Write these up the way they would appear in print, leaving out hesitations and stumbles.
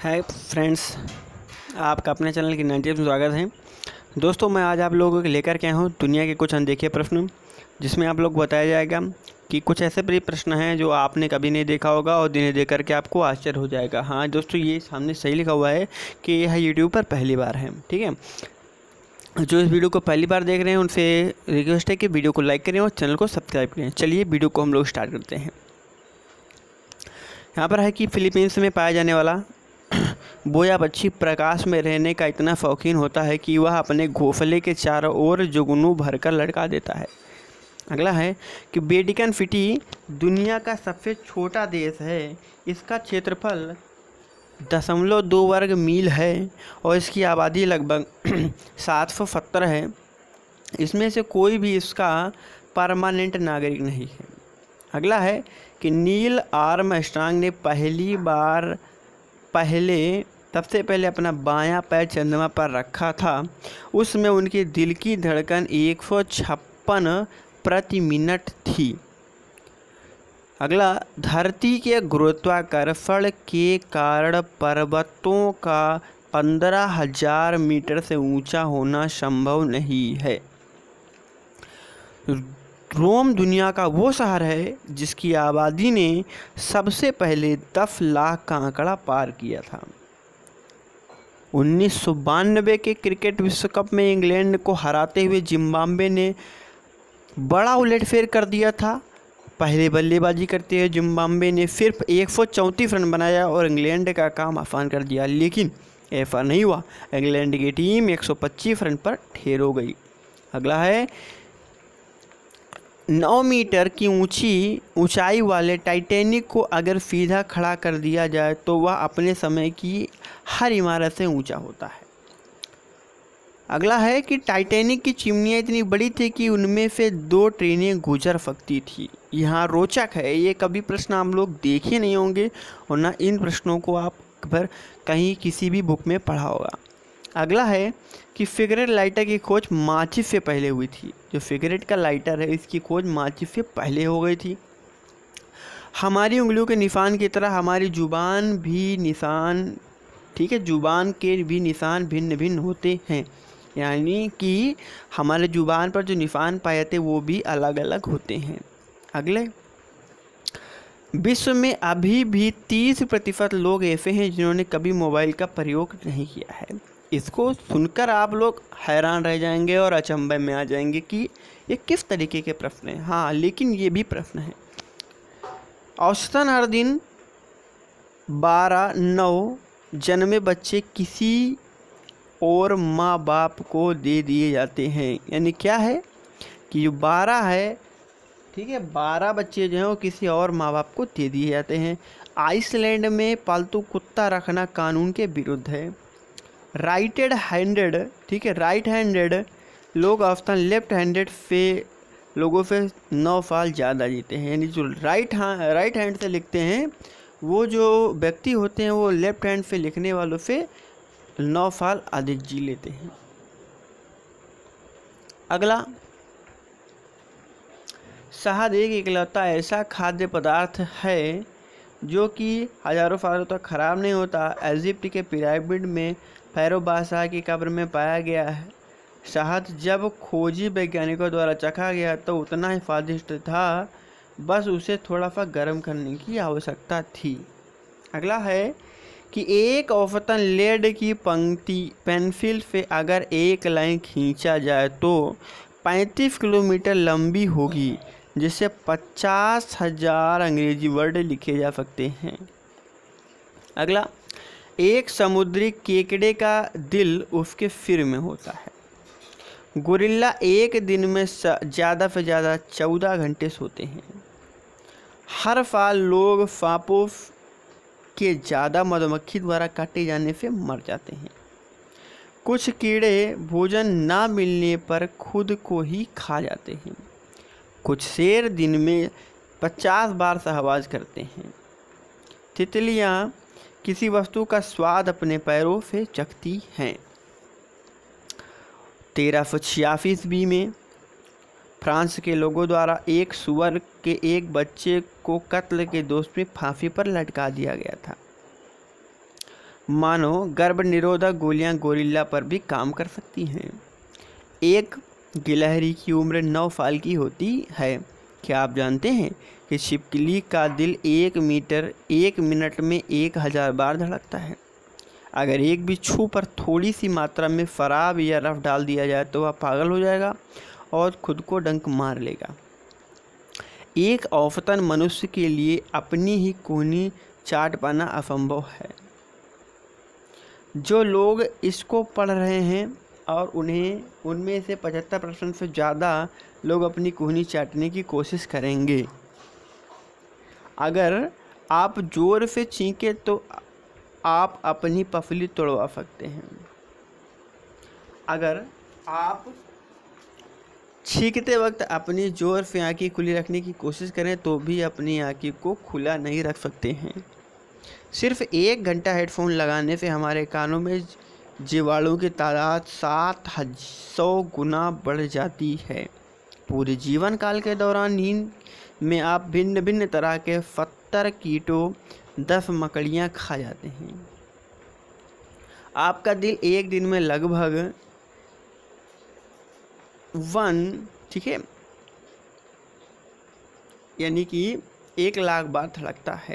Hi friends, आपका अपने channel की 90 में स्वागत है। दोस्तों, मैं आज आप लोगों को लेकर के आया हूँ दुनिया के कुछ अनदेखे प्रश्न, जिसमें आप लोग बताया जाएगा कि कुछ ऐसे बड़े प्रश्न हैं जो आपने कभी नहीं देखा होगा और जिन्हें देख करके आपको आश्चर्य हो जाएगा। हाँ दोस्तों, ये सामने सही लिखा हुआ है कि यह यूट्यूब पर पहली बार है। ठीक है, जो इस वीडियो को पहली बार देख रहे हैं उनसे रिक्वेस्ट है कि वीडियो को लाइक करें और चैनल को सब्सक्राइब करें। चलिए वीडियो को हम लोग स्टार्ट करते हैं। यहाँ पर है कि फिलीपींस में पाया जाने वाला बोया पक्षी प्रकाश में रहने का इतना शौकीन होता है कि वह अपने घोंसले के चारों ओर जुगनू भरकर लटका देता है। अगला है कि वेटिकन सिटी दुनिया का सबसे छोटा देश है। इसका क्षेत्रफल 0.2 वर्ग मील है और इसकी आबादी लगभग 770 है। इसमें से कोई भी इसका परमानेंट नागरिक नहीं है। अगला है कि नील आर्मस्ट्रांग ने सबसे पहले अपना बायां पैर चंद्रमा पर रखा था। उसमें उनके दिल की धड़कन 156 प्रति मिनट थी। अगला, धरती के गुरुत्वाकर्षण के कारण पर्वतों का 15,000 मीटर से ऊंचा होना संभव नहीं है। रोम दुनिया का वो शहर है जिसकी आबादी ने सबसे पहले 10 लाख का आंकड़ा पार किया था। 1992 के क्रिकेट विश्व कप में इंग्लैंड को हराते हुए जिम्बाब्वे ने बड़ा उलटफेर कर दिया था। पहले बल्लेबाजी करते हुए जिम्बाब्वे ने सिर्फ 134 रन बनाया और इंग्लैंड का काम आसान कर दिया, लेकिन ऐसा नहीं हुआ। इंग्लैंड की टीम 125 रन पर ठेर हो गई। अगला है, 9 मीटर की ऊंचाई वाले टाइटैनिक को अगर सीधा खड़ा कर दिया जाए तो वह अपने समय की हर इमारत से ऊंचा होता है। अगला है कि टाइटैनिक की चिमनियाँ इतनी बड़ी थी कि उनमें से 2 ट्रेनें गुजर सकती थी। यहाँ रोचक है, ये कभी प्रश्न हम लोग देखे नहीं होंगे और ना इन प्रश्नों को आप पर कहीं किसी भी बुक में पढ़ा होगा। अगला है कि सिगरेट लाइटर की खोज माचिस से पहले हुई थी। जो सिगरेट का लाइटर है इसकी खोज माचिस से पहले हो गई थी। हमारी उंगलियों के निशान की तरह हमारी जुबान भी निशान, ठीक है, जुबान के भी निशान भिन्न भिन्न होते हैं, यानी कि हमारे जुबान पर जो निशान पाए जाते हैं वो भी अलग अलग होते हैं। अगले, विश्व में अभी भी 30% लोग ऐसे हैं जिन्होंने कभी मोबाइल का प्रयोग नहीं किया है। इसको सुनकर आप लोग हैरान रह जाएंगे और अचंभे में आ जाएंगे कि ये किस तरीके के प्रश्न हैं। हाँ, लेकिन ये भी प्रश्न है। औसतन हर दिन 12-9 जन्मे बच्चे किसी और माँ बाप को दे दिए जाते हैं। यानी क्या है कि जो 12 है, ठीक है, 12 बच्चे जो हैं वो किसी और माँ बाप को दे दिए जाते हैं। आइसलैंड में पालतू कुत्ता रखना कानून के विरुद्ध है। राइट हैंडेड लोग औसतन लेफ्ट हैंडेड से लोगों से 9 साल ज़्यादा जीते हैं। यानी जो राइट हैंड से लिखते हैं वो जो व्यक्ति होते हैं वो लेफ्ट हैंड से लिखने वालों से 9 साल अधिक जी लेते हैं। अगला, शहद एक इकलौता ऐसा खाद्य पदार्थ है जो कि हजारों सालों तक खराब नहीं होता। इजिप्ट के पिरामिड में फैरो बादशाह की कब्र में पाया गया है। शहद जब खोजी वैज्ञानिकों द्वारा चखा गया तो उतना ही स्वादिष्ट था, बस उसे थोड़ा सा गर्म करने की आवश्यकता थी। अगला है कि एक औसतन लेड की पेंसिल से अगर एक लाइन खींचा जाए तो 35 किलोमीटर लंबी होगी, जिससे 50,000 अंग्रेजी वर्ड लिखे जा सकते हैं। अगला, एक समुद्री केकड़े का दिल उसके सिर में होता है। गोरिल्ला एक दिन में ज़्यादा से ज़्यादा 14 घंटे सोते हैं। हर साल लोग सांपों के ज़्यादा मधुमक्खी द्वारा काटे जाने से मर जाते हैं। कुछ कीड़े भोजन ना मिलने पर खुद को ही खा जाते हैं। कुछ शेर दिन में 50 बार सहवास करते हैं। तितलियाँ किसी वस्तु का स्वाद अपने पैरों से चखती हैं। 1386 ईस्वी में फ्रांस के लोगों द्वारा एक सुअर के एक बच्चे को कत्ल के दोष में फांसी पर लटका दिया गया था। मानो गर्भ निरोधक गोलियां गोरिल्ला पर भी काम कर सकती हैं। एक गिलहरी की उम्र 9 साल की होती है। क्या आप जानते हैं कि छिपकली का दिल 1 मिनट में 1000 बार धड़कता है। अगर एक बिच्छू पर थोड़ी सी मात्रा में शराब या रफ डाल दिया जाए तो वह पागल हो जाएगा और खुद को डंक मार लेगा। एक औसतन मनुष्य के लिए अपनी ही कूहनी चाट पाना असंभव है। जो लोग इसको पढ़ रहे हैं और उनमें से 75% से ज़्यादा लोग अपनी कूहनी चाटने की कोशिश करेंगे। अगर आप ज़ोर से चीखें तो आप अपनी पसली तोड़वा सकते हैं। अगर आप छींकते वक्त अपनी ज़ोर से आँखें खुली रखने की कोशिश करें तो भी अपनी आँखों को खुला नहीं रख सकते हैं। सिर्फ 1 घंटा हेडफोन लगाने से हमारे कानों में जीवाणुओं की तादाद 700 गुना बढ़ जाती है। पूरे जीवन काल के दौरान नींद में आप भिन्न भिन्न तरह के 70 कीटों 10 मकड़ियाँ खा जाते हैं। आपका दिल एक दिन में लगभग ठीक है, यानी कि 1 लाख बार धड़कता है।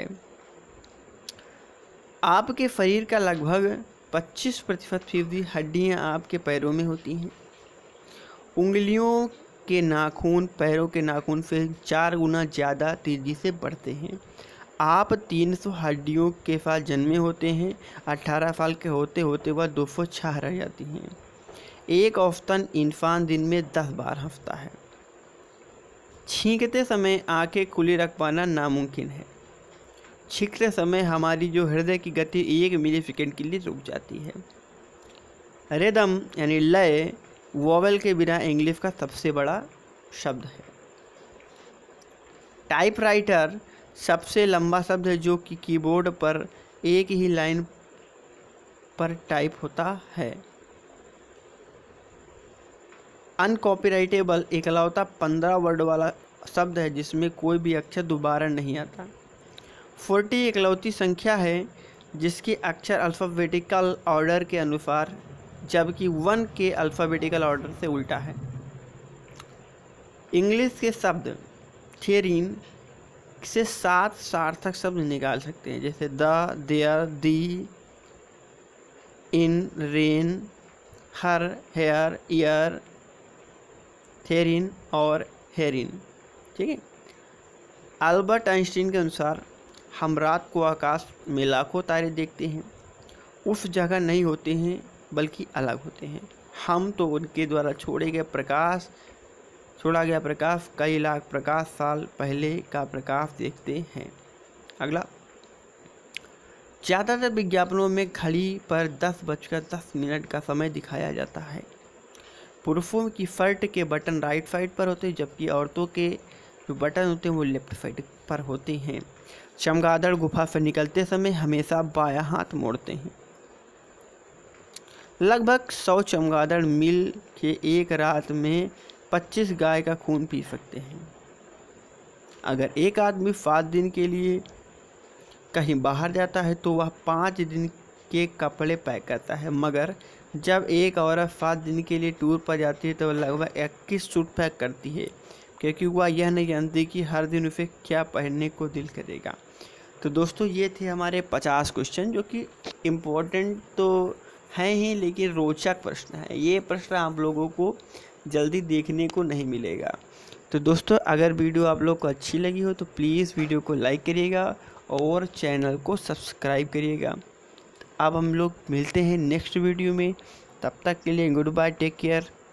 आपके शरीर का लगभग 25% हड्डियाँ आपके पैरों में होती हैं। उंगलियों के नाखून पैरों के नाखून से 4 गुना ज़्यादा तेज़ी से बढ़ते हैं। आप 300 हड्डियों के साथ जन्मे होते हैं। 18 साल के होते होते वह 206 रह जाती हैं। एक औसतन इंसान दिन में 10 बार हंसता है। छींकते समय आंखें खुली रख पाना नामुमकिन है। छींकते समय हमारी जो हृदय की गति 1 मिलीसेकंड के लिए रुक जाती है। रिदम यानी लय वोवेल के बिना इंग्लिश का सबसे बड़ा शब्द है। टाइपराइटर सबसे लंबा शब्द है जो कि कीबोर्ड पर एक ही लाइन पर टाइप होता है। अनकॉपीराइटेबल इकलौता 15 वर्ड वाला शब्द है जिसमें कोई भी अक्षर दोबारा नहीं आता। 40 इकलौती संख्या है जिसके अक्षर अल्फ़ाबेटिकल ऑर्डर के अनुसार, जबकि 1 के अल्फ़ाबेटिकल ऑर्डर से उल्टा है। इंग्लिश के शब्द थेरीन से 7 सार्थक शब्द निकाल सकते हैं, जैसे the, there, the, in, rain, her, hair, ear, therein और हेरिन। ठीक है। अल्बर्ट आइंस्टीन के अनुसार हम रात को आकाश में लाखों तारे देखते हैं, उस जगह नहीं होते हैं बल्कि अलग होते हैं। हम तो उनके द्वारा छोड़ा गया प्रकाश कई लाख प्रकाश साल पहले का प्रकाश देखते हैं। अगला, ज़्यादातर विज्ञापनों में घड़ी पर 10:10 का समय दिखाया जाता है। पुरुषों की शर्ट के बटन राइट साइड पर होते हैं, जबकि औरतों के जो बटन होते हैं वो लेफ्ट साइड पर होते हैं। चमगादड़ गुफा से निकलते समय हमेशा बायां हाथ मोड़ते हैं। लगभग 100 चमगादड़ मिल के एक रात में 25 गाय का खून पी सकते हैं। अगर एक आदमी 7 दिन के लिए कहीं बाहर जाता है तो वह 5 दिन के कपड़े पैक करता है, मगर जब एक औरत 7 दिन के लिए टूर पर जाती है तो वह लगभग 21 सूट पैक करती है, क्योंकि वह यह नहीं जानती कि हर दिन उसे क्या पहनने को दिल करेगा। तो दोस्तों ये थे हमारे 50 क्वेश्चन, जो कि इम्पोर्टेंट तो हैं ही लेकिन रोचक प्रश्न है। ये प्रश्न आप लोगों को जल्दी देखने को नहीं मिलेगा। तो दोस्तों अगर वीडियो आप लोग को अच्छी लगी हो तो प्लीज़ वीडियो को लाइक करिएगा और चैनल को सब्सक्राइब करिएगा। अब हम लोग मिलते हैं नेक्स्ट वीडियो में, तब तक के लिए गुड बाय, टेक केयर।